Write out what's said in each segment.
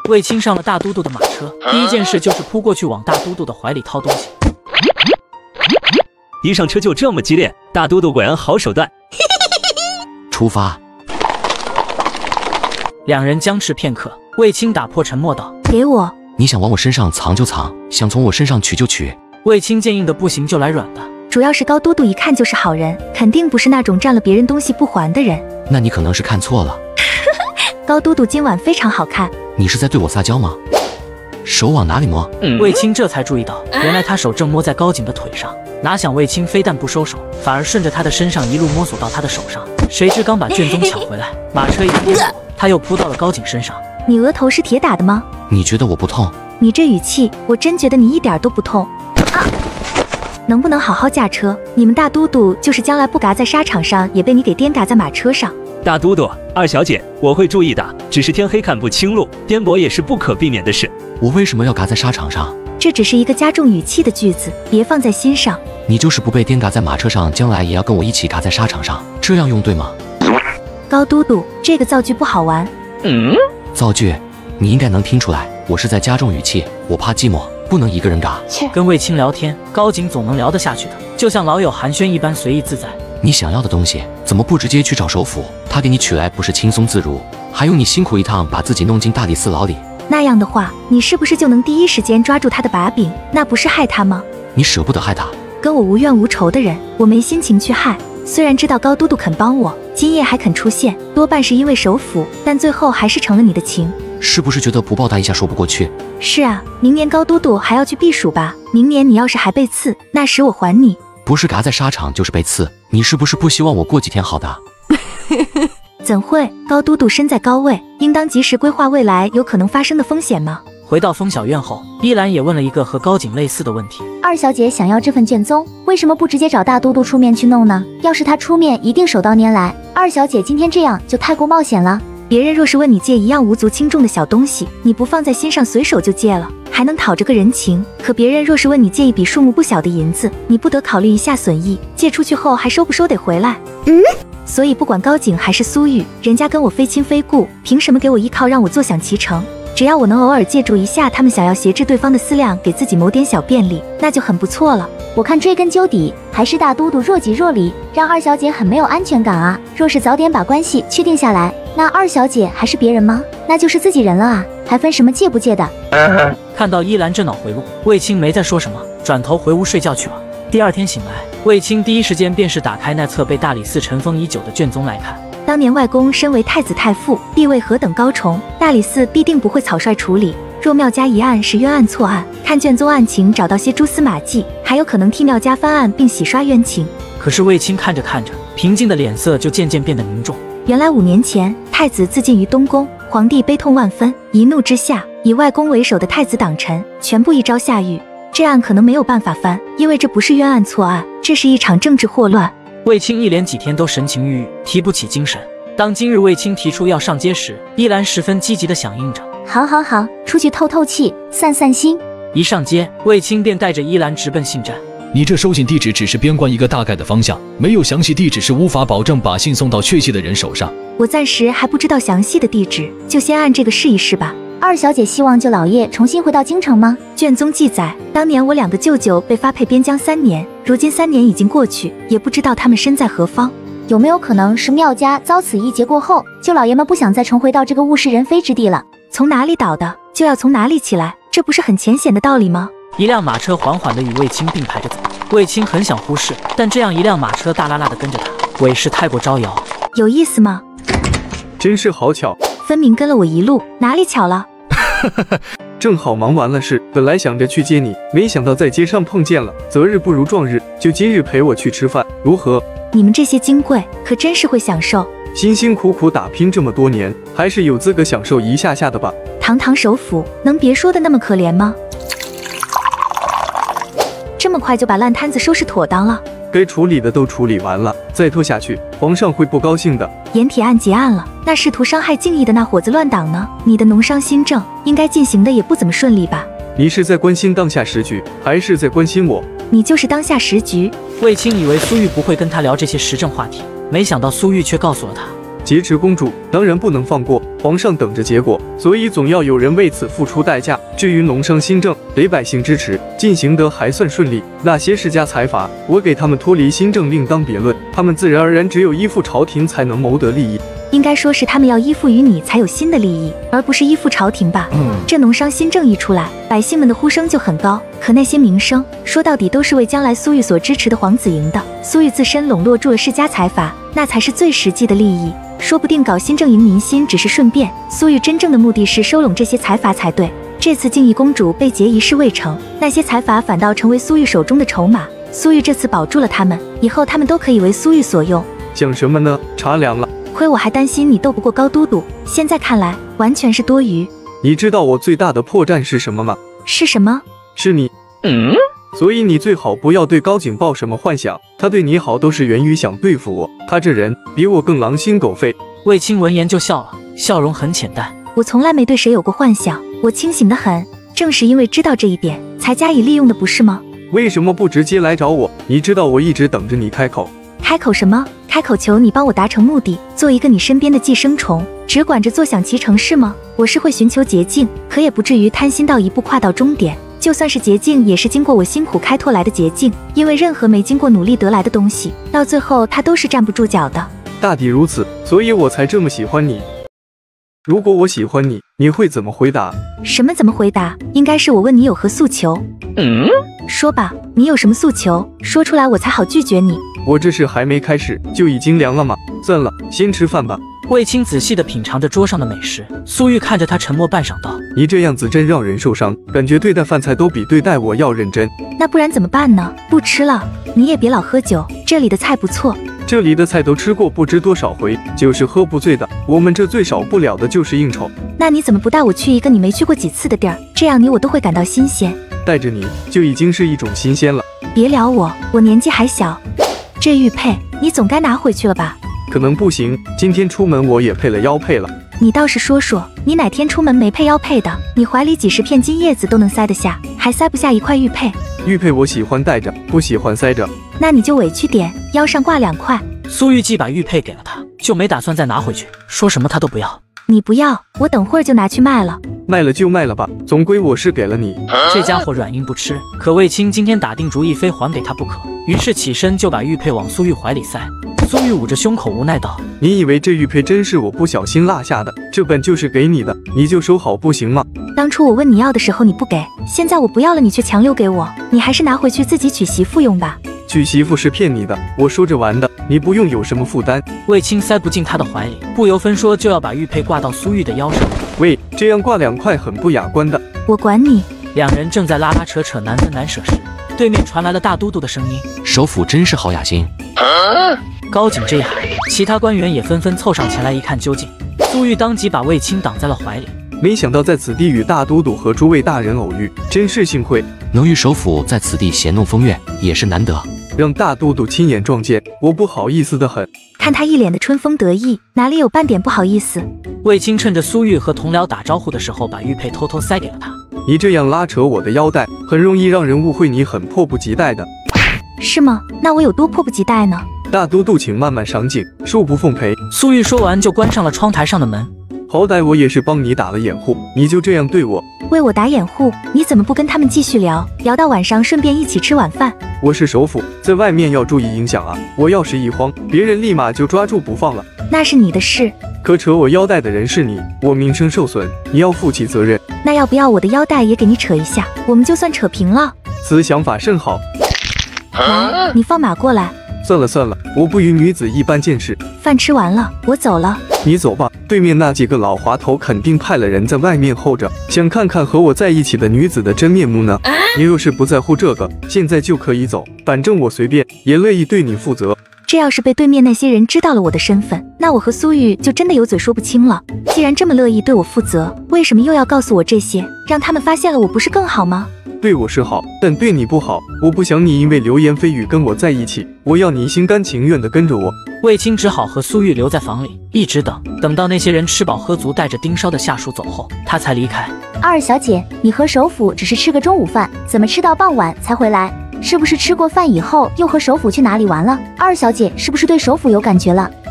卫青上了大都督的马车，第一件事就是扑过去往大都督的怀里掏东西。 一上车就这么激烈，大都督果然好手段。 出发！ 两人僵持片刻，卫青打破沉默道：“ 给我。” 你想往我身上藏就藏，想从我身上取就取。 卫青见硬的不行就来软的。 主要是高都督一看就是好人，肯定不是那种占了别人东西不还的人。 那你可能是看错了。 高都督今晚非常好看。 你是在对我撒娇吗？手往哪里摸？ 卫青这才注意到，原来他手正摸在高景的腿上。哪想卫青非但不收手，反而顺着他的身上一路摸索到他的手上。谁知刚把卷宗抢回来，马车一颠簸，他又扑到了高景身上。 你额头是铁打的吗？ 你觉得我不痛？ 你这语气，我真觉得你一点都不痛。啊！能不能好好驾车？你们大都督就是将来不嘎在沙场上，也被你给颠嘎在马车上。 大都督，二小姐，我会注意的。只是天黑看不清路，颠簸也是不可避免的事。 我为什么要嘎在沙场上？ 这只是一个加重语气的句子，别放在心上。 你就是不被颠嘎在马车上，将来也要跟我一起嘎在沙场上，这样用对吗？ 高都督，这个造句不好玩。 造句，你应该能听出来，我是在加重语气。我怕寂寞，不能一个人嘎。 跟卫青聊天，高景总能聊得下去的，就像老友寒暄一般随意自在。 你想要的东西，怎么不直接去找首府？他给你取来不是轻松自如，还用你辛苦一趟把自己弄进大理寺牢里。 那样的话，你是不是就能第一时间抓住他的把柄？那不是害他吗？ 你舍不得害他？ 跟我无怨无仇的人，我没心情去害。虽然知道高都督肯帮我，今夜还肯出现，多半是因为首府，但最后还是成了你的情。 是不是觉得不报答一下说不过去？ 是啊，明年高都督还要去避暑吧？明年你要是还被刺，那时我还你。 不是嘎在沙场就是被刺，你是不是不希望我过几天好的？ 怎会？高都督身在高位，应当及时规划未来有可能发生的风险吗？ 回到风小院后，依兰也问了一个和高景类似的问题。 二小姐想要这份卷宗，为什么不直接找大都督出面去弄呢？要是他出面，一定手到拈来。二小姐今天这样就太过冒险了。 别人若是问你借一样无足轻重的小东西，你不放在心上，随手就借了，还能讨着个人情。可别人若是问你借一笔数目不小的银子，你不得考虑一下损益，借出去后还收不收得回来？所以不管高景还是苏玉，人家跟我非亲非故，凭什么给我依靠让我坐享其成？只要我能偶尔借助一下他们想要挟制对方的思量，给自己谋点小便利，那就很不错了。 我看追根究底，还是大都督若即若离，让二小姐很没有安全感啊。若是早点把关系确定下来，那二小姐还是别人吗？那就是自己人了啊，还分什么借不借的？ 看到依兰这脑回路，卫青没再说什么，转头回屋睡觉去了。第二天醒来，卫青第一时间便是打开那册被大理寺尘封已久的卷宗来看。 当年外公身为太子太傅，地位何等高崇，大理寺必定不会草率处理。若庙家一案是冤案错案，看卷宗案情找到些蛛丝马迹，还有可能替庙家翻案并洗刷冤情。 可是卫青看着看着，平静的脸色就渐渐变得凝重。 原来5年前，太子自尽于东宫，皇帝悲痛万分，一怒之下，以外公为首的太子党臣全部一朝下狱。这案可能没有办法翻，因为这不是冤案错案，这是一场政治祸乱。 卫青一连几天都神情郁郁，提不起精神。当今日卫青提出要上街时，依兰十分积极地响应着。 好好好，出去透透气，散散心。 一上街，卫青便带着依兰直奔信站。 你这收信地址只是边关一个大概的方向，没有详细地址是无法保证把信送到确切的人手上。 我暂时还不知道详细的地址，就先按这个试一试吧。 二小姐希望舅老爷重新回到京城吗？ 卷宗记载，当年我2个舅舅被发配边疆3年，如今3年已经过去，也不知道他们身在何方。 有没有可能是庙家遭此一劫过后，舅老爷们不想再重回到这个物是人非之地了？ 从哪里倒的，就要从哪里起来，这不是很浅显的道理吗？ 一辆马车缓缓地与卫青并排着走，卫青很想忽视，但这样一辆马车大拉拉地跟着他，委实太过招摇。 有意思吗？ 真是好巧， 分明跟了我一路，哪里巧了？ 正好忙完了事，本来想着去接你，没想到在街上碰见了。择日不如撞日，就今日陪我去吃饭，如何？ 你们这些金贵可真是会享受， 辛辛苦苦打拼这么多年，还是有资格享受一下下的吧。 堂堂首辅，能别说的那么可怜吗？这么快就把烂摊子收拾妥当了？ 该处理的都处理完了，再拖下去，皇上会不高兴的。 盐铁案结案了，那试图伤害敬意的那伙子乱党呢？你的农商新政应该进行的也不怎么顺利吧？ 你是在关心当下时局，还是在关心我？ 你就是当下时局。 卫青以为苏玉不会跟他聊这些时政话题，没想到苏玉却告诉了他， 劫持公主当然不能放过，皇上等着结果，所以总要有人为此付出代价。至于农商新政，得百姓支持，进行得还算顺利。那些世家财阀，我给他们脱离新政另当别论，他们自然而然只有依附朝廷才能谋得利益。 应该说是他们要依附于你才有新的利益，而不是依附朝廷吧。这农商新政一出来，百姓们的呼声就很高。可那些名声，说到底都是为将来苏玉所支持的皇子赢的。苏玉自身笼络住了世家财阀，那才是最实际的利益。说不定搞新政赢民心只是顺便，苏玉真正的目的是收拢这些财阀才对。这次静怡公主被劫一事未成，那些财阀反倒成为苏玉手中的筹码。苏玉这次保住了他们，以后他们都可以为苏玉所用。 讲什么呢？茶凉了。 亏我还担心你斗不过高都督，现在看来完全是多余。 你知道我最大的破绽是什么吗？ 是什么？ 是你。所以你最好不要对高景抱什么幻想，他对你好都是源于想对付我。他这人比我更狼心狗肺。 卫青闻言就笑了，笑容很浅淡。 我从来没对谁有过幻想，我清醒得很，正是因为知道这一点，才加以利用的，不是吗？ 为什么不直接来找我？你知道我一直等着你开口。 开口什么？开口求你帮我达成目的，做一个你身边的寄生虫，只管着坐享其成是吗？我是会寻求捷径，可也不至于贪心到一步跨到终点。就算是捷径，也是经过我辛苦开拓来的捷径，因为任何没经过努力得来的东西，到最后它都是站不住脚的。 大抵如此，所以我才这么喜欢你。如果我喜欢你，你会怎么回答？ 什么怎么回答？应该是我问你有何诉求。说吧，你有什么诉求？说出来我才好拒绝你。 我这事还没开始，就已经凉了吗？算了，先吃饭吧。 卫青仔细地品尝着桌上的美食，苏玉看着他沉默半晌道：“ 你这样子真让人受伤，感觉对待饭菜都比对待我要认真。 那不然怎么办呢？不吃了，你也别老喝酒，这里的菜不错。 这里的菜都吃过不知多少回，就是喝不醉的。我们这最少不了的就是应酬。 那你怎么不带我去一个你没去过几次的地儿？这样你我都会感到新鲜。 带着你就已经是一种新鲜了。 别撩我，我年纪还小。这玉佩你总该拿回去了吧？ 可能不行，今天出门我也配了腰佩了。 你倒是说说，你哪天出门没配腰佩的？你怀里几十片金叶子都能塞得下，还塞不下一块玉佩？ 玉佩我喜欢戴着，不喜欢塞着。 那你就委屈点，腰上挂2块。 苏玉既把玉佩给了他，就没打算再拿回去，说什么他都不要。 你不要，我等会儿就拿去卖了。 卖了就卖了吧，总归我是给了你。 这家伙软硬不吃，可卫青今天打定主意非还给他不可，于是起身就把玉佩往苏玉怀里塞。苏玉捂着胸口无奈道：“ 你以为这玉佩真是我不小心落下的？这本就是给你的，你就收好不行吗？ 当初我问你要的时候你不给，现在我不要了你却强留给我，你还是拿回去自己娶媳妇用吧。 娶媳妇是骗你的，我说着玩的，你不用有什么负担。” 卫青塞不进他的怀里，不由分说就要把玉佩挂到苏玉的腰上。 喂，这样挂2块很不雅观的。 我管你。 两人正在拉拉扯扯难分难舍时，对面传来了大都督的声音：“ 首府真是好雅兴。” 高景这一喊，其他官员也纷纷凑上前来一看究竟。苏玉当即把卫青挡在了怀里。 没想到在此地与大都督和诸位大人偶遇，真是幸会。 能与首府在此地闲弄风月，也是难得。 让大都督亲眼撞见，我不好意思的很。 看他一脸的春风得意，哪里有半点不好意思？ 卫青趁着苏玉和同僚打招呼的时候，把玉佩偷偷塞给了他。 你这样拉扯我的腰带，很容易让人误会你很迫不及待的。 是吗？那我有多迫不及待呢？ 大都督请慢慢赏景，恕不奉陪。 苏玉说完就关上了窗台上的门。 好歹我也是帮你打了掩护，你就这样对我？ 为我打掩护？你怎么不跟他们继续聊，聊到晚上顺便一起吃晚饭？ 我是首府，在外面要注意影响啊！我要是一慌，别人立马就抓住不放了。 那是你的事。 可扯我腰带的人是你，我名声受损，你要负起责任。 那要不要我的腰带也给你扯一下，我们就算扯平了？ 此想法甚好。 来，你放马过来。 算了算了，我不与女子一般见识。 饭吃完了，我走了。 你走吧，对面那几个老滑头肯定派了人在外面候着，想看看和我在一起的女子的真面目呢。你若是不在乎这个，现在就可以走，反正我随便，也乐意对你负责。 这要是被对面那些人知道了我的身份，那我和苏玉就真的有嘴说不清了。既然这么乐意对我负责，为什么又要告诉我这些，让他们发现了我不是更好吗？ 对我是好，但对你不好。我不想你因为流言蜚语跟我在一起，我要你心甘情愿地跟着我。 卫青只好和苏玉留在房里，一直等到那些人吃饱喝足，带着盯梢的下属走后，他才离开。 二小姐，你和首府只是吃个中午饭，怎么吃到傍晚才回来？是不是吃过饭以后又和首府去哪里玩了？二小姐是不是对首府有感觉了？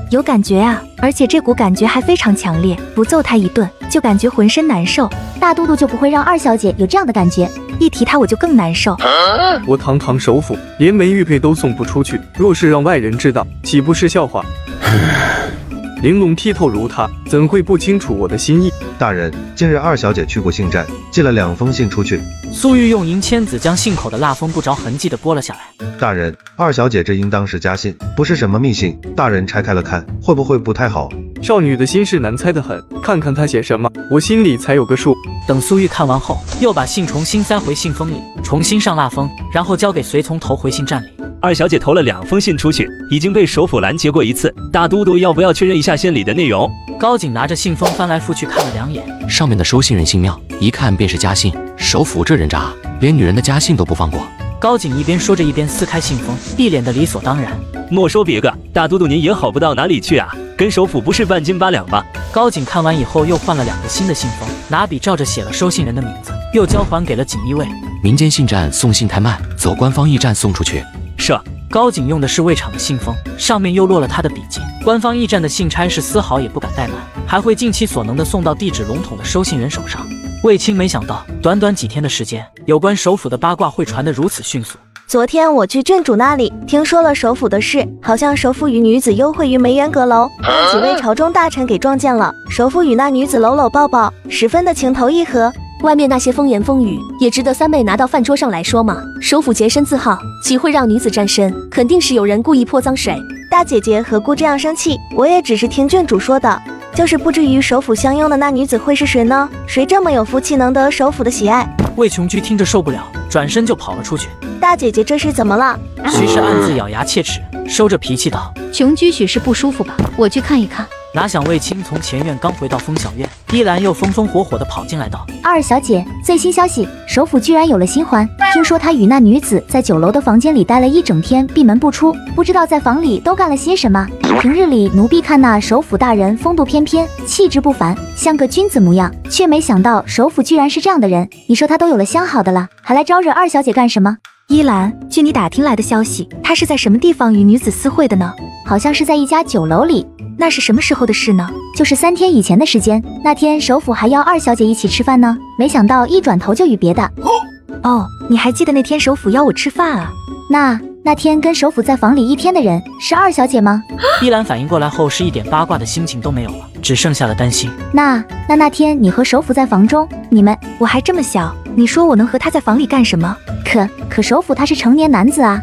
有感觉啊，而且这股感觉还非常强烈，不揍他一顿就感觉浑身难受。 大都督就不会让二小姐有这样的感觉， 一提他我就更难受。 我堂堂首辅，连枚玉佩都送不出去，若是让外人知道，岂不是笑话？玲珑剔透如她，怎会不清楚我的心意？ 大人，近日二小姐去过信站，寄了2封信出去。 苏玉用银签子将信口的蜡封不着痕迹地剥了下来。 大人，二小姐这应当是家信，不是什么密信。大人拆开了看，会不会不太好？ 少女的心事难猜得很，看看她写什么，我心里才有个数。 等苏玉看完后，又把信重新塞回信封里，重新上蜡封，然后交给随从投回信站里。 二小姐投了2封信出去，已经被首府拦截过一次。大都督要不要确认一下信里的内容？ 高景拿着信封翻来覆去看了2眼， 上面的收信人姓妙，一看便是家信。首府这人渣，连女人的家信都不放过。 高景一边说着一边撕开信封，一脸的理所当然。 莫说别个，大都督您也好不到哪里去啊，跟首府不是半斤八两吧？ 高景看完以后又换了2个新的信封，拿笔照着写了收信人的名字，又交还给了锦衣卫。 民间信站送信太慢，走官方驿站送出去。 是。 高景用的是卫厂的信封，上面又落了他的笔迹。官方驿站的信差是丝毫也不敢怠慢，还会尽其所能的送到地址笼统的收信人手上。卫青没想到，短短几天的时间，有关首府的八卦会传得如此迅速。 昨天我去郡主那里，听说了首府的事，好像首府与女子幽会于梅园阁楼，让几位朝中大臣给撞见了。首府与那女子搂搂抱抱，十分的情投意合。 外面那些风言风语，也值得三妹拿到饭桌上来说吗？首府洁身自好，岂会让女子沾身？肯定是有人故意泼脏水。 大姐姐何故这样生气？我也只是听郡主说的，就是不知与首府相拥的那女子会是谁呢？谁这么有福气，能得首府的喜爱？ 魏琼居听着受不了，转身就跑了出去。 大姐姐这是怎么了？ 徐氏暗自咬牙切齿，收着脾气道： 琼居许是不舒服吧？我去看一看。 哪想卫青从前院刚回到风小院，依兰又风风火火地跑进来道： 二小姐，最新消息，首府居然有了新欢。听说他与那女子在酒楼的房间里待了一整天，闭门不出，不知道在房里都干了些什么。平日里奴婢看那首府大人风度翩翩，气质不凡，像个君子模样，却没想到首府居然是这样的人。你说他都有了相好的了，还来招惹二小姐干什么？ 依兰，据你打听来的消息，他是在什么地方与女子私会的呢？ 好像是在一家酒楼里。 那是什么时候的事呢？ 就是3天以前的时间。那天首府还邀二小姐一起吃饭呢，没想到一转头就与别的。 哦，你还记得那天首府邀我吃饭啊？ 那天跟首府在房里1天的人是二小姐吗？ 依兰反应过来后，是一点八卦的心情都没有了，只剩下了担心。 那天你和首府在房中， 我还这么小，你说我能和他在房里干什么？ 可首府他是成年男子啊。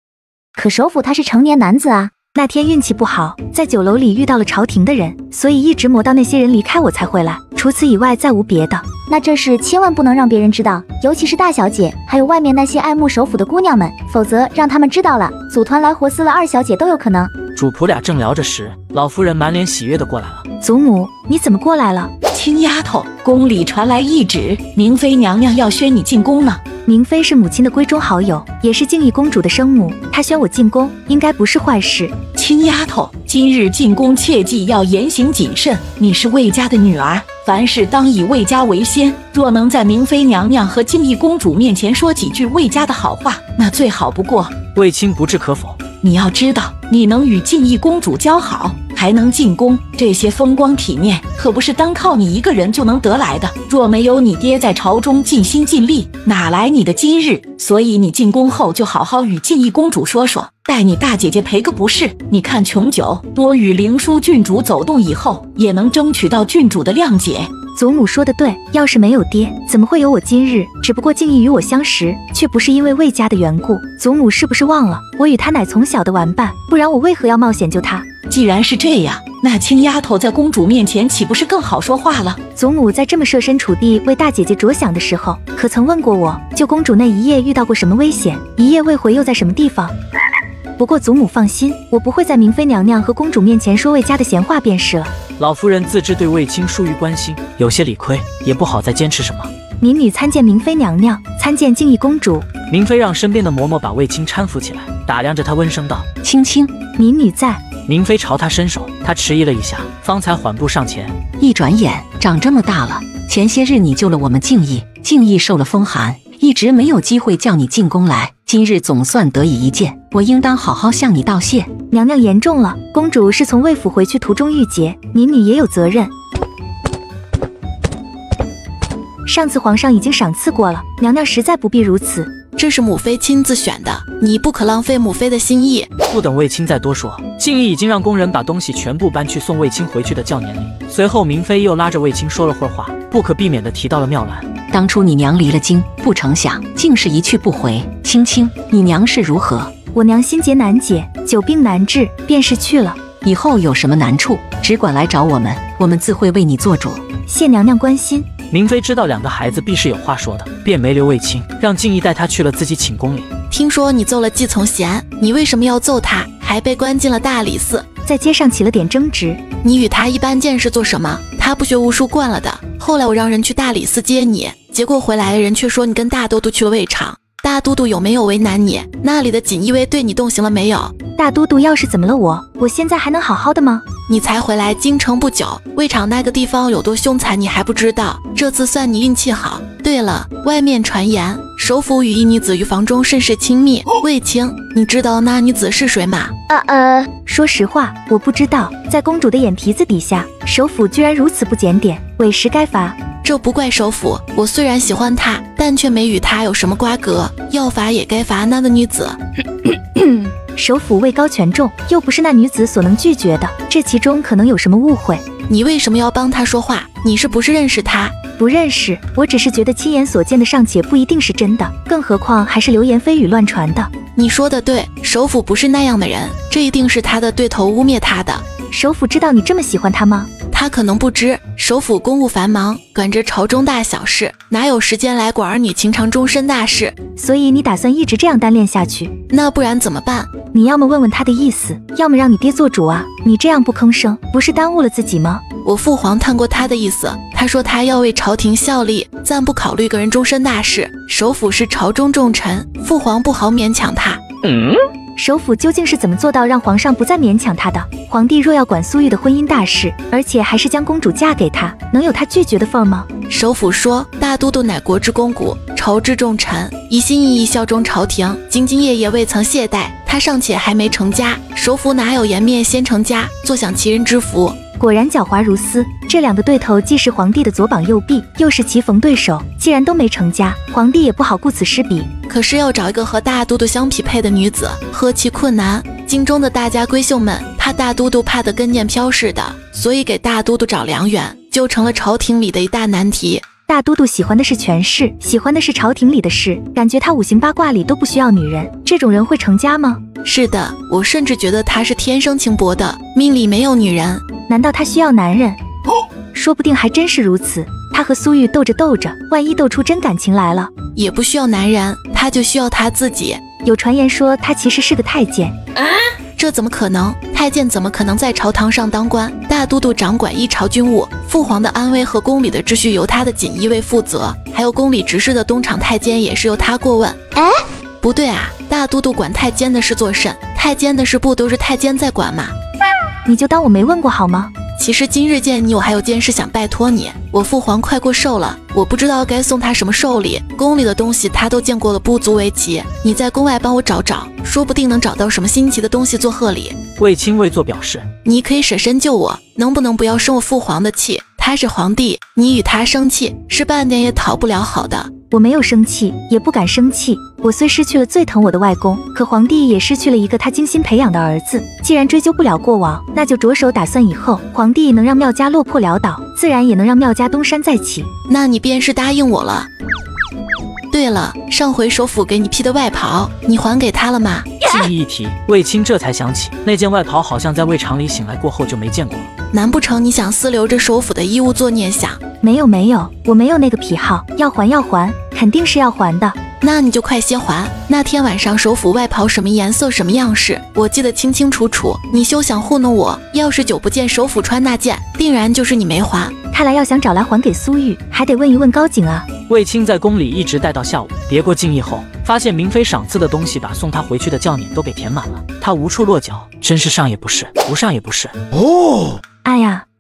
那天运气不好，在酒楼里遇到了朝廷的人，所以一直磨到那些人离开我才回来，除此以外再无别的。 那这事千万不能让别人知道，尤其是大小姐，还有外面那些爱慕首府的姑娘们，否则让他们知道了，组团来活撕了二小姐都有可能。 主仆俩正聊着时，老夫人满脸喜悦地过来了。 祖母，你怎么过来了？ 亲丫头，宫里传来懿旨，明妃娘娘要宣你进宫呢。 明妃是母亲的闺中好友，也是静义公主的生母，她宣我进宫，应该不是坏事。 亲丫头，今日进宫切记要言行谨慎，你是魏家的女儿，凡事当以魏家为先。若能在明妃娘娘和静义公主面前说几句魏家的好话，那最好不过。 卫青不置可否。 你要知道，你能与静义公主交好，还能进宫，这些风光体面可不是单靠你一个人就能得来的。若没有你爹在朝中尽心尽力，哪来你的今日？所以你进宫后就好好与静义公主说说，待你大姐姐赔个不是。你看琼九多与灵枢郡主走动以后，也能争取到郡主的谅解。 祖母说的对，要是没有爹，怎么会有我今日？只不过静义与我相识，却不是因为魏家的缘故。祖母是不是忘了，我与他乃从小的玩伴，不然我为何要冒险救他？ 既然是这样，那亲丫头在公主面前岂不是更好说话了？ 祖母在这么设身处地为大姐姐着想的时候，可曾问过我，救公主那一夜遇到过什么危险？一夜未回又在什么地方？不过祖母放心，我不会在明妃娘娘和公主面前说魏家的闲话便是了。 老夫人自知对卫青疏于关心，有些理亏，也不好再坚持什么。 民女参见明妃娘娘，参见静义公主。 明妃让身边的嬷嬷把卫青搀扶起来，打量着她温声道： 青青， 民女在。 明妃朝她伸手，她迟疑了一下，方才缓步上前。 一转眼长这么大了，前些日你救了我们静义，静义受了风寒，一直没有机会叫你进宫来。 今日总算得以一见，我应当好好向你道谢。 娘娘言重了，公主是从魏府回去途中遇劫，民女也有责任。上次皇上已经赏赐过了，娘娘实在不必如此。 这是母妃亲自选的，你不可浪费母妃的心意。 不等卫青再多说，静怡已经让工人把东西全部搬去送卫青回去的轿辇里。随后明妃又拉着卫青说了会儿话，不可避免地提到了妙兰。 当初你娘离了京，不成想竟是一去不回。青青，你娘是如何？ 我娘心结难解，久病难治，便是去了。 以后有什么难处，只管来找我们，我们自会为你做主。 谢娘娘关心。 明妃知道两个孩子必是有话说的，便没留卫青，让静怡带他去了自己寝宫里。 听说你揍了季从贤，你为什么要揍他？还被关进了大理寺， 在街上起了点争执。 你与他一般见识做什么？他不学无术惯了的。后来我让人去大理寺接你，结果回来的人却说你跟大都督去了魏场。大都督有没有为难你？那里的锦衣卫对你动刑了没有？ 大都督要是怎么了我现在还能好好的吗？ 你才回来京城不久，魏场那个地方有多凶残你还不知道，这次算你运气好。对了，外面传言首府与一女子于房中甚是亲密，卫青，你知道那女子是谁吗？ 说实话我不知道，在公主的眼皮子底下，首府居然如此不检点，委实该罚。 这不怪首府，我虽然喜欢她，但却没与她有什么瓜葛，要罚也该罚那个女子。 首府位高权重，又不是那女子所能拒绝的，这其中可能有什么误会。 你为什么要帮她说话？你是不是认识她？ 不认识，我只是觉得亲眼所见的尚且不一定是真的，更何况还是流言蜚语乱传的。 你说的对，首府不是那样的人，这一定是他的对头污蔑他的。 首府知道你这么喜欢他吗？ 他可能不知，首府公务繁忙，管着朝中大小事，哪有时间来管儿女情长终身大事？ 所以你打算一直这样单恋下去？ 那不然怎么办？ 你要么问问他的意思，要么让你爹做主啊！你这样不吭声，不是耽误了自己吗？ 我父皇探过他的意思，他说他要为朝廷效力，暂不考虑个人终身大事。首府是朝中重臣，父皇不好勉强他。 首府究竟是怎么做到让皇上不再勉强他的？皇帝若要管苏玉的婚姻大事，而且还是将公主嫁给他，能有他拒绝的份吗？ 首府说，大都督乃国之肱骨，朝之重臣，一心一意效忠朝廷，兢兢业业未曾懈怠。他尚且还没成家，首府哪有颜面先成家，坐享其人之福？ 果然狡猾如斯，这两个对头既是皇帝的左膀右臂，又是棋逢对手，既然都没成家，皇帝也不好顾此失彼。 可是要找一个和大都督相匹配的女子，何其困难！京中的大家闺秀们怕大都督怕得跟箭飘似的，所以给大都督找良缘，就成了朝廷里的一大难题。 大都督喜欢的是权势，喜欢的是朝廷里的事，感觉他五行八卦里都不需要女人，这种人会成家吗？ 是的，我甚至觉得他是天生轻薄的，命里没有女人。 难道他需要男人？说不定还真是如此。他和苏玉斗着斗着，万一斗出真感情来了， 也不需要男人，他就需要他自己。 有传言说他其实是个太监。 这怎么可能？太监怎么可能在朝堂上当官？大都督掌管一朝军务，父皇的安危和宫里的秩序由他的锦衣卫负责，还有宫里执事的东厂太监也是由他过问。不对啊，大都督管太监的事做甚？太监的事不都是太监在管吗？ 你就当我没问过好吗？ 其实今日见你，我还有件事想拜托你。我父皇快过寿了，我不知道该送他什么寿礼，宫里的东西他都见过了，不足为奇。你在宫外帮我找找，说不定能找到什么新奇的东西做贺礼。 卫青未作表示， 你可以舍身救我，能不能不要生我父皇的气？他是皇帝，你与他生气是半点也讨不了好的。 我没有生气，也不敢生气。我虽失去了最疼我的外公，可皇帝也失去了一个他精心培养的儿子。既然追究不了过往，那就着手打算以后。皇帝能让庙家落魄潦倒，自然也能让庙家东山再起。 那你便是答应我了。对了，上回首府给你披的外袍，你还给他了吗？ 记忆一提，卫青这才想起那件外袍好像在魏厂里醒来过后就没见过了。 难不成你想私留着首府的衣物做念想？ 没有，我没有那个癖好，要还，肯定是要还的。 那你就快些还。那天晚上首府外袍什么颜色什么样式，我记得清清楚楚。你休想糊弄我，要是久不见首府穿那件，定然就是你没还。 看来要想找来还给苏玉，还得问一问高景啊。 卫青在宫里一直待到下午，别过静议后，发现明妃赏赐的东西把送他回去的轿辇都给填满了，他无处落脚，真是上也不是，不上也不是。 哎呀，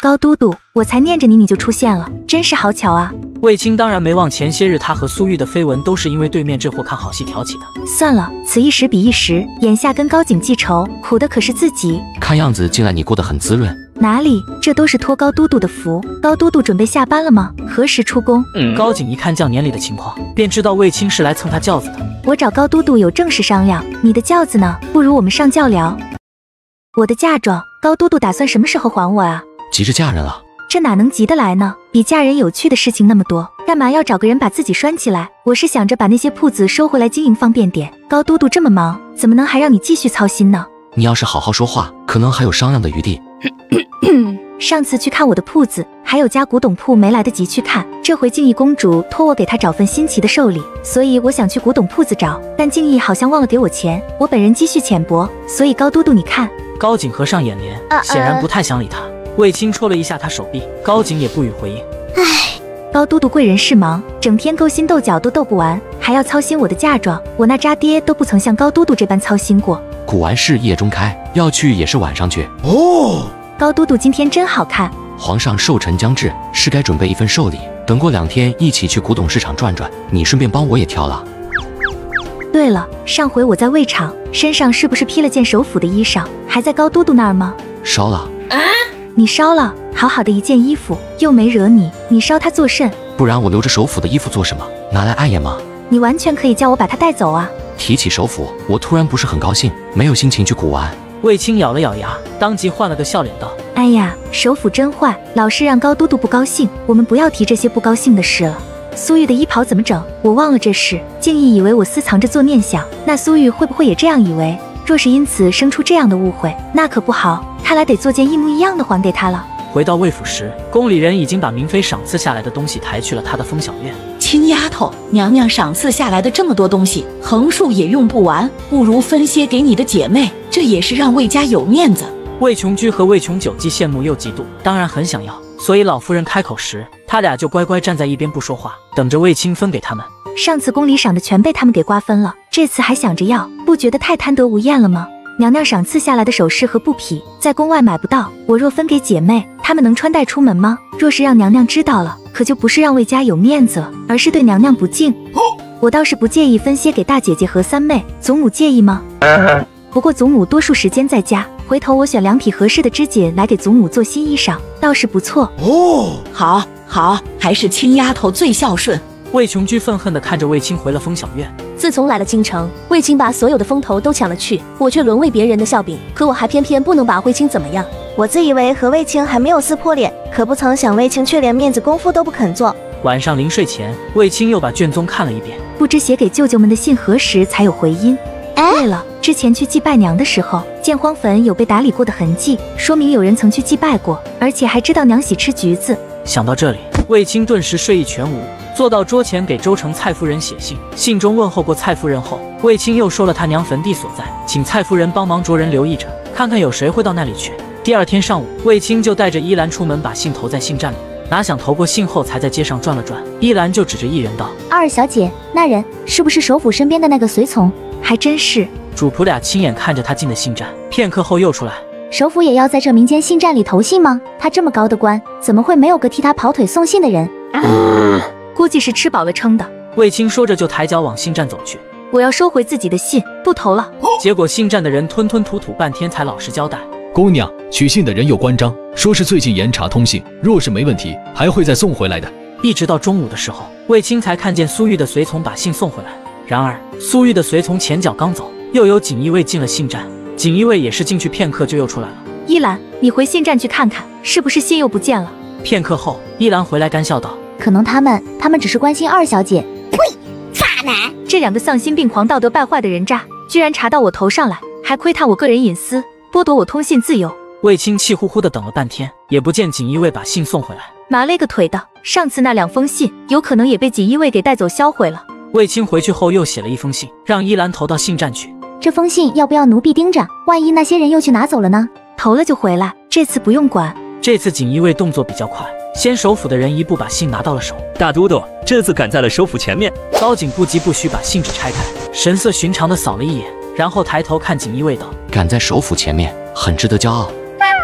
高都督，我才念着你就出现了，真是好巧啊。 卫青当然没忘前些日他和苏玉的绯闻都是因为对面这货看好戏挑起的。 算了，此一时彼一时，眼下跟高景记仇，苦的可是自己。 看样子近来你过得很滋润。 哪里，这都是托高都督的福。高都督准备下班了吗？何时出宫？ 高景一看将年里的情况，便知道卫青是来蹭他轿子的。 我找高都督有正事商量，你的轿子呢？不如我们上轿聊。我的嫁妆，高都督打算什么时候还我啊？ 急着嫁人了。 这哪能急得来呢？比嫁人有趣的事情那么多，干嘛要找个人把自己拴起来？我是想着把那些铺子收回来经营方便点。高都督这么忙，怎么能还让你继续操心呢？ 你要是好好说话，可能还有商量的余地。 上次去看我的铺子，还有家古董铺没来得及去看，这回静怡公主托我给她找份新奇的寿礼，所以我想去古董铺子找，但静怡好像忘了给我钱，我本人积蓄浅薄，所以高都督你看。 高景合上眼帘，显然不太想理他。卫青戳了一下他手臂，高景也不予回应。 高都督贵人事忙，整天勾心斗角都斗不完，还要操心我的嫁妆，我那渣爹都不曾像高都督这般操心过。 古玩市夜中开，要去也是晚上去。 高都督今天真好看。 皇上寿辰将至，是该准备一份寿礼，等过2天一起去古董市场转转，你顺便帮我也挑了。 对了，上回我在魏场，身上是不是披了件首府的衣裳？还在高都督那儿吗？ 烧了。 你烧了？好好的一件衣服，又没惹你，你烧它作甚？ 不然我留着首府的衣服做什么？拿来碍眼吗？ 你完全可以叫我把它带走啊。 提起首府，我突然不是很高兴，没有心情去古玩。 卫青咬了咬牙，当即换了个笑脸道： 哎呀，首府真坏，老是让高都督不高兴，我们不要提这些不高兴的事了。苏玉的衣袍怎么整？我忘了这事。静怡以为我私藏着做念想，那苏玉会不会也这样以为？若是因此生出这样的误会，那可不好，看来得做件一模一样的还给他了。 回到魏府时，宫里人已经把明妃赏赐下来的东西抬去了他的封小院。 亲丫头，娘娘赏赐下来的这么多东西，横竖也用不完，不如分些给你的姐妹，这也是让魏家有面子。 魏琼居和魏琼九既羡慕又嫉妒，当然很想要，所以老夫人开口时，他俩就乖乖站在一边不说话，等着卫青分给他们。 上次宫里赏的全被他们给瓜分了，这次还想着要，不觉得太贪得无厌了吗？娘娘赏赐下来的首饰和布匹，在宫外买不到，我若分给姐妹，她们能穿戴出门吗？若是让娘娘知道了，可就不是让魏家有面子了，而是对娘娘不敬。我倒是不介意分些给大姐姐和三妹，祖母介意吗？不过祖母多数时间在家，回头我选2匹合适的织锦来给祖母做新衣裳，倒是不错。 好，还是亲丫头最孝顺。 魏琼居愤恨地看着卫青回了封小院。 自从来了京城，卫青把所有的风头都抢了去，我却沦为别人的笑柄，可我还偏偏不能把卫青怎么样。 我自以为和卫青还没有撕破脸，可不曾想卫青却连面子功夫都不肯做。 晚上临睡前，卫青又把卷宗看了一遍， 不知写给舅舅们的信何时才有回音。对了，之前去祭拜娘的时候，见荒坟有被打理过的痕迹，说明有人曾去祭拜过，而且还知道娘喜吃橘子。 想到这里，卫青顿时睡意全无，坐到桌前给周成蔡夫人写信。信中问候过蔡夫人后，卫青又说了他娘坟地所在，请蔡夫人帮忙着人留意着，看看有谁会到那里去。第二天上午，卫青就带着依兰出门，把信投在信站里。哪想投过信后，才在街上转了转，依兰就指着一人道： 二小姐，那人是不是首府身边的那个随从？ 还真是。 主仆俩亲眼看着他进的信站，片刻后又出来。 首府也要在这民间信站里投信吗？他这么高的官，怎么会没有个替他跑腿送信的人？ 估计是吃饱了撑的。 卫青说着就抬脚往信站走去。 我要收回自己的信，不投了。 结果信站的人吞吞吐吐半天才老实交代。 姑娘，取信的人有关张，说是最近严查通信，若是没问题，还会再送回来的。 一直到中午的时候，卫青才看见苏玉的随从把信送回来。然而苏玉的随从前脚刚走，又有锦衣卫进了信站。锦衣卫也是进去片刻就又出来了。 依兰，你回信站去看看，是不是信又不见了？ 片刻后，依兰回来干笑道： 可能他们只是关心二小姐。 呸！渣男！这2个丧心病狂、道德败坏的人渣，居然查到我头上来，还窥探我个人隐私，剥夺我通信自由。 卫青气呼呼地等了半天，也不见锦衣卫把信送回来。 麻勒个腿的，上次那2封信有可能也被锦衣卫给带走销毁了。 卫青回去后又写了一封信，让依兰投到信站去。 这封信要不要奴婢盯着？万一那些人又去拿走了呢？ 投了就回来，这次不用管。 这次锦衣卫动作比较快，先首府的人一步把信拿到了手。 大都督这次赶在了首府前面。 高景不疾不徐把信纸拆开，神色寻常的扫了一眼，然后抬头看锦衣卫道： 赶在首府前面，很值得骄傲。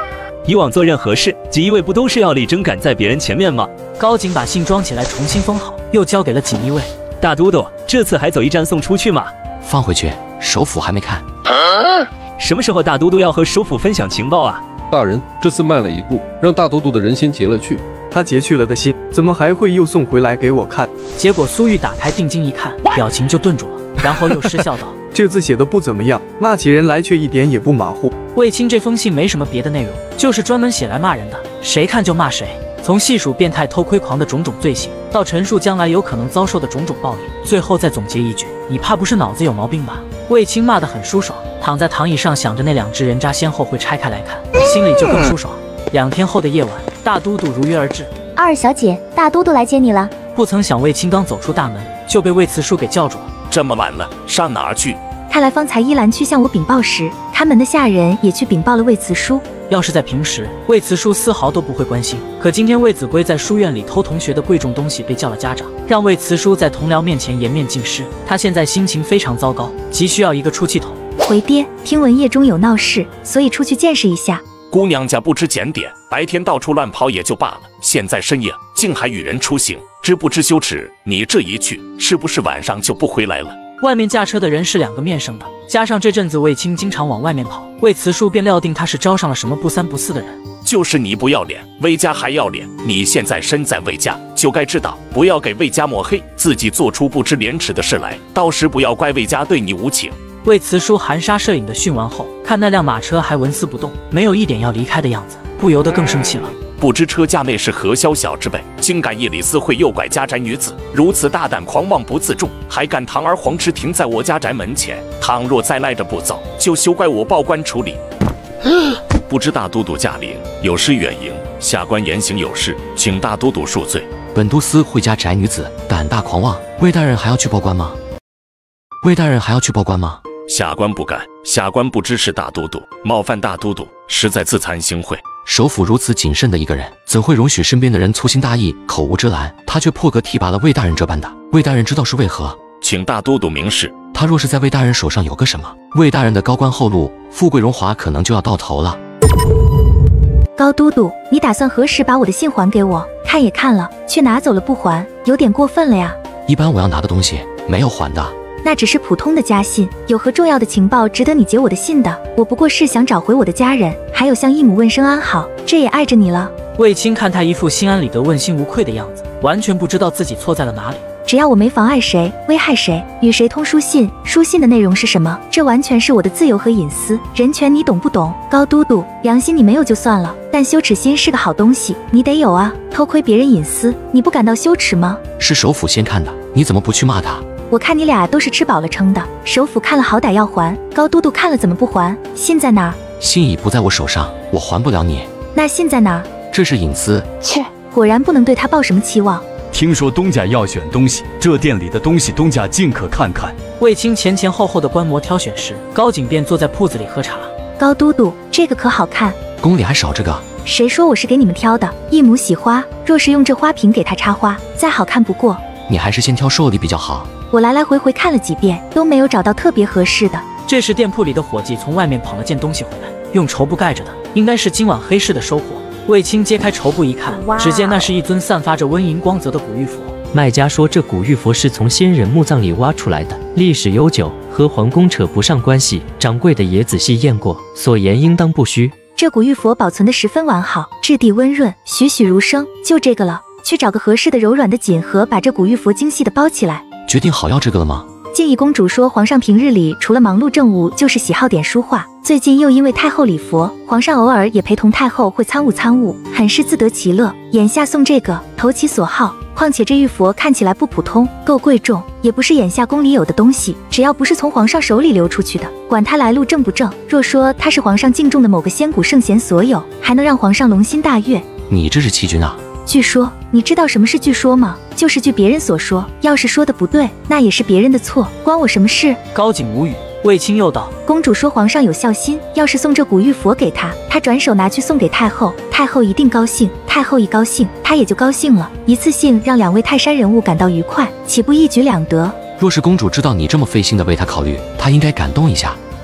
以往做任何事，锦衣卫不都是要力争赶在别人前面吗？ 高景把信装起来，重新封好，又交给了锦衣卫。 大都督，这次还走一站送出去吗？ 放回去，首府还没看。 什么时候大都督要和首府分享情报啊？ 大人，这次慢了一步，让大都督的人先截了去。 他截去了的信，怎么还会又送回来给我看？ 结果苏玉打开定睛一看，表情就顿住了，然后又失笑道：“ 这字写的不怎么样，骂起人来却一点也不马虎。” 卫青这封信没什么别的内容，就是专门写来骂人的，谁看就骂谁。从细数变态偷窥狂的种种罪行，到陈述将来有可能遭受的种种暴力，最后再总结一句：“你怕不是脑子有毛病吧？”卫青骂得很舒爽，躺在躺椅上想着那2只人渣先后会拆开来看，心里就更舒爽。2天后的夜晚，大都督如约而至。 二小姐，大都督来接你了。 不曾想卫青刚走出大门，就被魏慈树给叫住了。 这么晚了，上哪儿去？ 看来方才依兰去向我禀报时，看门的下人也去禀报了魏慈书。 要是在平时，魏慈书丝毫都不会关心。可今天魏子规在书院里偷同学的贵重东西被叫了家长，让魏慈书在同僚面前颜面尽失。他现在心情非常糟糕，急需要一个出气筒。 回爹，听闻夜中有闹事，所以出去见识一下。 姑娘家不知检点，白天到处乱跑也就罢了，现在深夜竟还与人出行，知不知羞耻？你这一去，是不是晚上就不回来了？ 外面驾车的人是2个面生的，加上这阵子卫青经常往外面跑，魏慈树便料定他是招上了什么不三不四的人。 就是你不要脸，魏家还要脸。你现在身在魏家，就该知道不要给魏家抹黑，自己做出不知廉耻的事来，到时不要怪魏家对你无情。 魏慈书含沙射影的训完后，看那辆马车还纹丝不动，没有一点要离开的样子，不由得更生气了。 不知车驾内是何宵小之辈，竟敢夜里私会诱拐家宅女子，如此大胆狂妄不自重，还敢堂而皇之停在我家宅门前。倘若再赖着不走，就休怪我报官处理。不知大都督驾临，有失远迎，下官言行有失，请大都督恕罪。 本都司会家宅女子胆大狂妄，魏大人还要去报官吗？魏大人还要去报官吗？ 下官不敢，下官不知是大都督，冒犯大都督，实在自惭形秽。 首府如此谨慎的一个人，怎会容许身边的人粗心大意、口无遮拦？他却破格提拔了魏大人这般的，魏大人知道是为何？ 请大都督明示。 他若是在魏大人手上有个什么，魏大人的高官厚禄、富贵荣华可能就要到头了。 高都督，你打算何时把我的信还给我？看也看了，却拿走了不还，有点过分了呀。 一般我要拿的东西没有还的。 那只是普通的家信，有何重要的情报值得你截我的信的？我不过是想找回我的家人，还有向义母问声安好，这也碍着你了。 卫青看他一副心安理得、问心无愧的样子，完全不知道自己错在了哪里。 只要我没妨碍谁、危害谁，与谁通书信，书信的内容是什么，这完全是我的自由和隐私，人权你懂不懂？高都督，良心你没有就算了，但羞耻心是个好东西，你得有啊！偷窥别人隐私，你不感到羞耻吗？ 是首府先看的，你怎么不去骂他？ 我看你俩都是吃饱了撑的，首府看了好歹要还，高都督看了怎么不还？信在哪儿？ 信已不在我手上，我还不了你。 那信在哪儿？ 这是隐私。 切，果然不能对他抱什么期望。 听说东家要选东西，这店里的东西东家尽可看看。 卫青前后后的观摩挑选时，高景便坐在铺子里喝茶。 高都督，这个可好看？ 宫里还少这个？ 谁说我是给你们挑的？义母喜花，若是用这花瓶给她插花，再好看不过。 你还是先挑寿礼比较好。 我来来回回看了几遍，都没有找到特别合适的。 这时店铺里的伙计从外面捧了件东西回来，用绸布盖着的，应该是今晚黑市的收获。卫青揭开绸布一看，只见那是一尊散发着温银光泽的古玉佛。 卖家说这古玉佛是从先人墓葬里挖出来的，历史悠久，和皇宫扯不上关系。掌柜的也仔细验过，所言应当不虚。 这古玉佛保存得十分完好，质地温润，栩栩如生，就这个了。去找个合适的柔软的锦盒，把这古玉佛精细的包起来。 决定好要这个了吗？ 建议公主说，皇上平日里除了忙碌政务，就是喜好点书画。最近又因为太后礼佛，皇上偶尔也陪同太后会参悟，很是自得其乐。眼下送这个，投其所好。况且这玉佛看起来不普通，够贵重，也不是眼下宫里有的东西。只要不是从皇上手里流出去的，管它来路正不正。若说它是皇上敬重的某个仙古圣贤所有，还能让皇上龙心大悦。 你这是欺君啊！ 据说，你知道什么是据说吗？就是据别人所说，要是说的不对，那也是别人的错，关我什么事？ 高景无语。卫青又道： 公主说皇上有孝心，要是送这古玉佛给她，她转手拿去送给太后，太后一定高兴，太后一高兴，她也就高兴了，一次性让2位泰山人物感到愉快，岂不一举两得？ 若是公主知道你这么费心的为她考虑，她应该感动一下。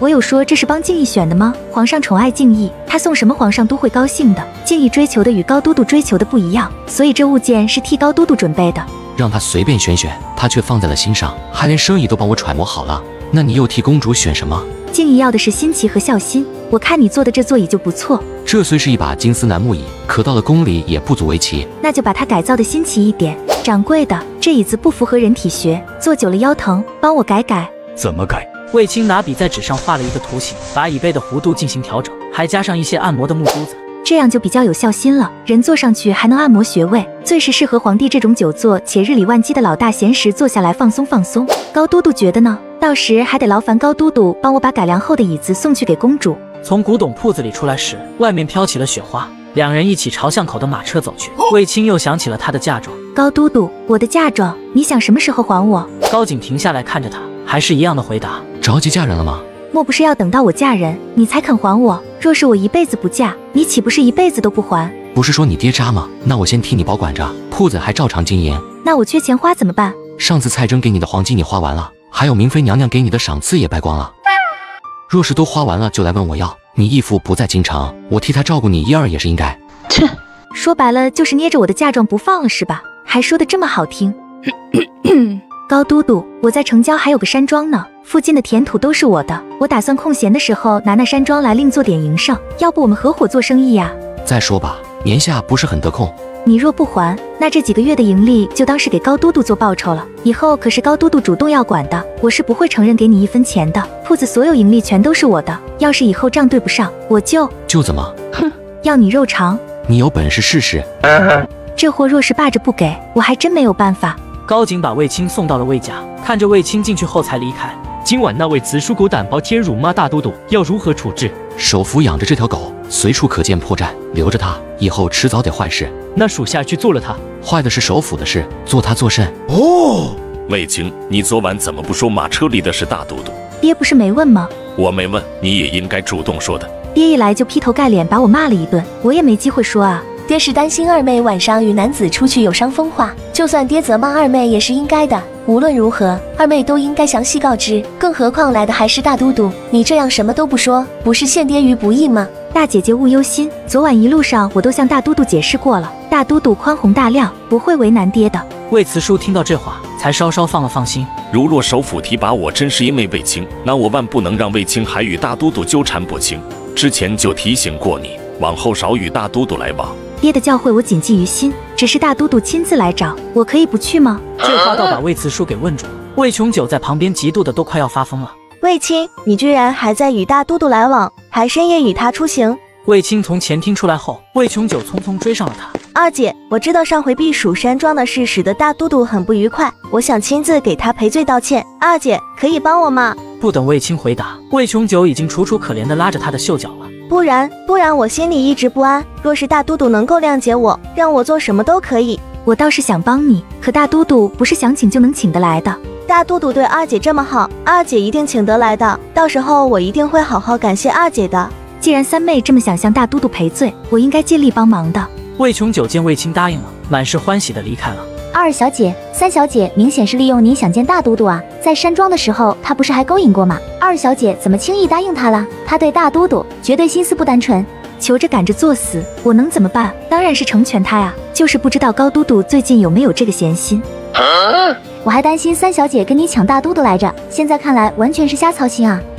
我有说这是帮静怡选的吗？皇上宠爱静怡，他送什么皇上都会高兴的。静怡追求的与高都督追求的不一样，所以这物件是替高都督准备的。 让他随便选选，他却放在了心上，还连生意都帮我揣摩好了。那你又替公主选什么？ 静怡要的是新奇和孝心，我看你做的这座椅就不错。 这虽是一把金丝楠木椅，可到了宫里也不足为奇。 那就把它改造的新奇一点。掌柜的，这椅子不符合人体学，坐久了腰疼，帮我改改。 怎么改？ 卫青拿笔在纸上画了一个图形，把椅背的弧度进行调整，还加上一些按摩的木珠子， 这样就比较有孝心了。人坐上去还能按摩穴位，最是适合皇帝这种久坐且日理万机的老大闲时坐下来放松放松。高都督觉得呢？到时还得劳烦高都督帮我把改良后的椅子送去给公主。 从古董铺子里出来时，外面飘起了雪花，两人一起朝巷口的马车走去。卫青又想起了他的嫁妆。 高都督，我的嫁妆，你想什么时候还我？ 高景停下来看着他，还是一样的回答。 着急嫁人了吗？ 莫不是要等到我嫁人，你才肯还我？若是我一辈子不嫁，你岂不是一辈子都不还？ 不是说你爹渣吗？那我先替你保管着，铺子还照常经营。 那我缺钱花怎么办？ 上次蔡征给你的黄金你花完了，还有明妃娘娘给你的赏赐也败光了。若是都花完了，就来问我要。你义父不在京城，我替他照顾你一二也是应该。 切，说白了就是捏着我的嫁妆不放了是吧？还说得这么好听。高都督，我在城郊还有个山庄呢，附近的田土都是我的，我打算空闲的时候拿那山庄来另做点营生，要不我们合伙做生意呀？ 再说吧，年下不是很得空。 你若不还，那这几个月的盈利就当是给高都督做报酬了，以后可是高都督主动要管的，我是不会承认给你一分钱的。铺子所有盈利全都是我的，要是以后账对不上，我就怎么？ 哼，要你肉偿。 你有本事试试。 这货若是霸着不给，我还真没有办法。 高景把卫青送到了卫家，看着卫青进去后才离开。 今晚那位雌属狗胆包天辱骂大都督，要如何处置？ 首府养着这条狗，随处可见破绽，留着它，以后迟早得坏事。 那属下去做了它， 坏的是首府的事，做它做甚？ 哦，卫青，你昨晚怎么不说马车里的是大都督？ 爹不是没问吗？ 我没问，你也应该主动说的。 爹一来就劈头盖脸把我骂了一顿，我也没机会说啊。 爹是担心二妹晚上与男子出去有伤风化，就算爹责骂二妹也是应该的。无论如何，二妹都应该详细告知，更何况来的还是大都督，你这样什么都不说，不是陷爹于不义吗？ 大姐姐勿忧心，昨晚一路上我都向大都督解释过了，大都督宽宏大量，不会为难爹的。 魏慈叔听到这话，才稍稍放了放心。 如若首府提拔我真是因为卫青，那我万不能让卫青还与大都督纠缠不清。之前就提醒过你，往后少与大都督来往。 爹的教诲我谨记于心，只是大都督亲自来找，我可以不去吗？ 这话倒把魏慈叔给问住了。魏琼九在旁边嫉妒的都快要发疯了。 卫青，你居然还在与大都督来往，还深夜与他出行。 卫青从前厅出来后，魏琼九匆匆追上了他。 二姐，我知道上回避暑山庄的事使得大都督很不愉快，我想亲自给他赔罪道歉。二姐，可以帮我吗？ 不等卫青回答，魏琼九已经楚楚可怜地拉着他的袖角了。 不然我心里一直不安。若是大都督能够谅解我，让我做什么都可以。 我倒是想帮你，可大都督不是想请就能请得来的。 大都督对二姐这么好，二姐一定请得来的。到时候我一定会好好感谢二姐的。 既然三妹这么想向大都督赔罪，我应该尽力帮忙的。 魏琼九见卫青答应了，满是欢喜地离开了。 二小姐、三小姐明显是利用你想见大都督啊！在山庄的时候，他不是还勾引过吗？二小姐怎么轻易答应他了？他对大都督绝对心思不单纯， 求着赶着作死，我能怎么办？当然是成全他呀！就是不知道高都督最近有没有这个闲心。 我还担心三小姐跟你抢大都督来着，现在看来完全是瞎操心啊！